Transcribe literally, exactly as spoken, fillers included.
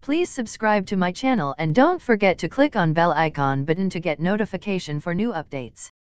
Please subscribe to my channel and don't forget to click on bell icon button to get notification for new updates.